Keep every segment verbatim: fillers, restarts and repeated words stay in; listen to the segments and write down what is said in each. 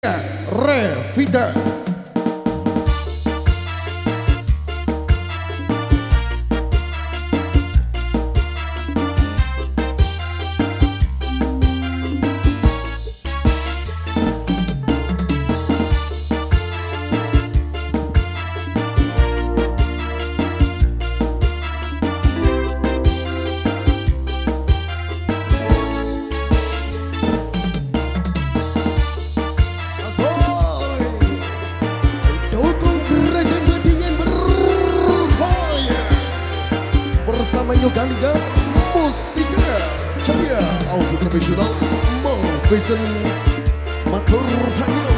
Revita. Bersama Yogalia Mustika Jaya Audio Profesional Movision Matur Tanyo.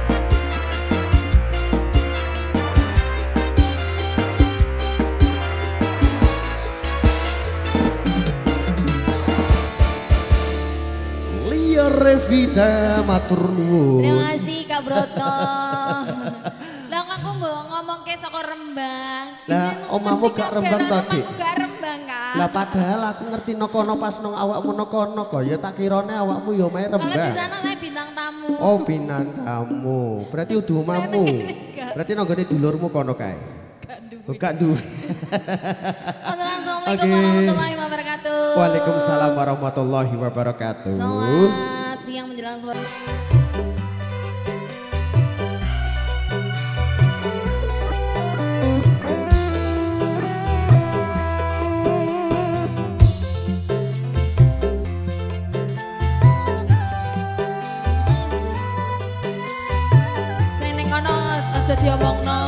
Lia Revita matur nuwun. Terima kasih Kak Broto. Lah aku ngomong ke saka Rembang. Lah omamu gak Rembang tadi. Aku gak Rembang Kak. Lah padahal aku ngerti nokono pas nang awakmu nokono kok ya tak kirane awakmu ya main Rembang. Kalau di sana saya bintang tamu. Oh bintang tamu. Berarti udah omamu. Berarti nanggone dulurmu kono kae. Gak duwe. Assalamualaikum warahmatullahi wabarakatuh. Waalaikumsalam warahmatullahi wabarakatuh. Selamat siang menjelang sore. Sing ning kono aja diomongno.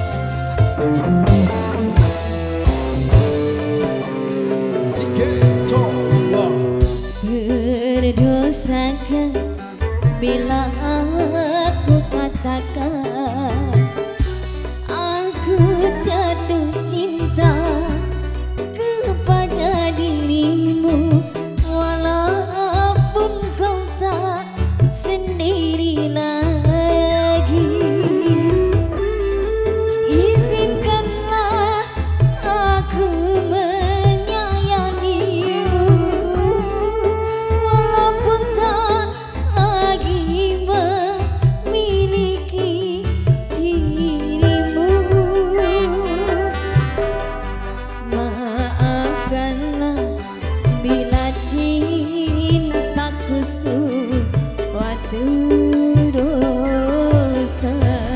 Berdosakah bila aku katakan aku jatuh cinta kepada dirimu, walaupun kau tak sendiri lagi. Izinkanlah aku menyayangimu, walaupun tak lagi memiliki dirimu. Maafkanlah bila cintaku suatu dosa.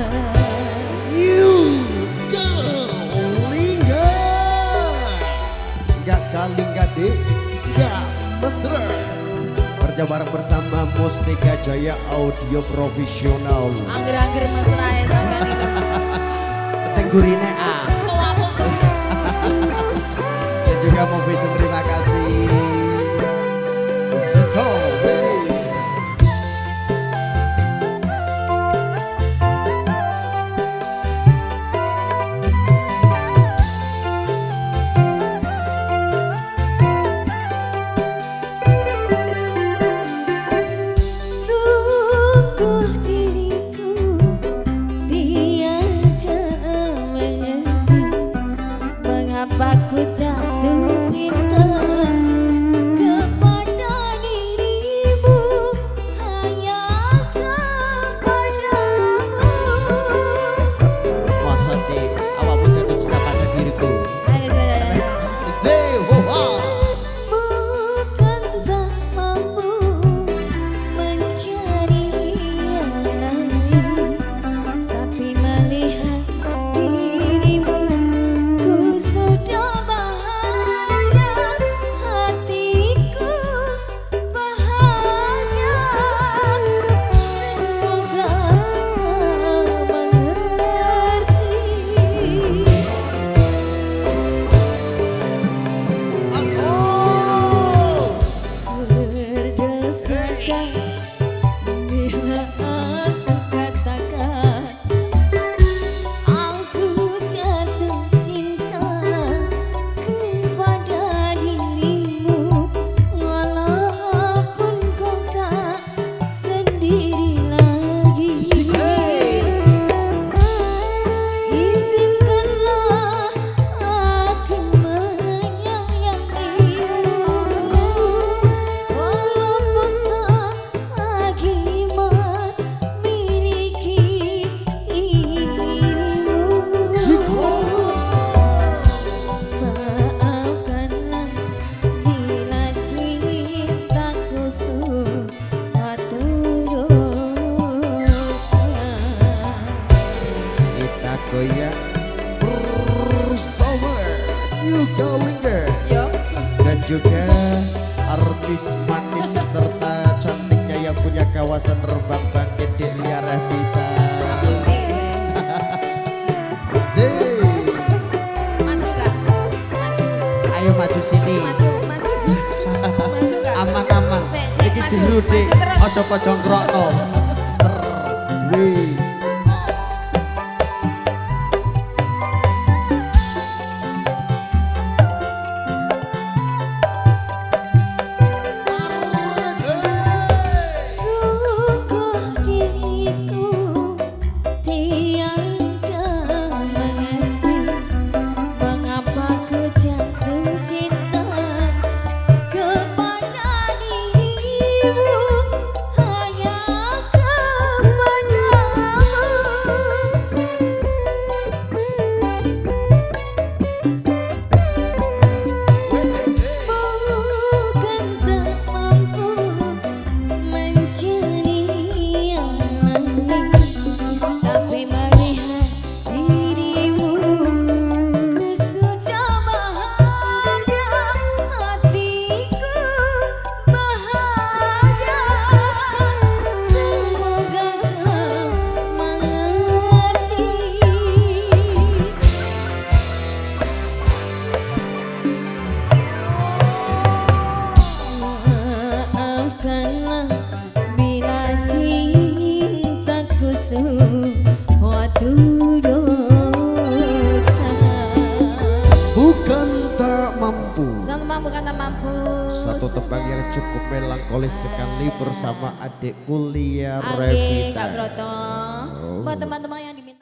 Lingga deh, gak mesra. Kerja bareng bersama Mustika Jaya Audio Profesional. Angger-angger mesra ya sampean itu. Tenggurine ah. Dan juga Movision terima kasih. Go, baby. Mengapa ku jatuh cinta pesen rembang bangkit di liar Revita. Aku sih. Maju gak? Maju. Ayo maju sini. Maju, maju. Maju gak? Aman-aman. Iki dulu dik. Ojo pojong krokno. Wih. Bukan tak mampu. Satu tebang yang cukup melankolis sekali bersama adik kuliah Oke, Revita. Kak Broto. Oh. Buat teman-teman yang di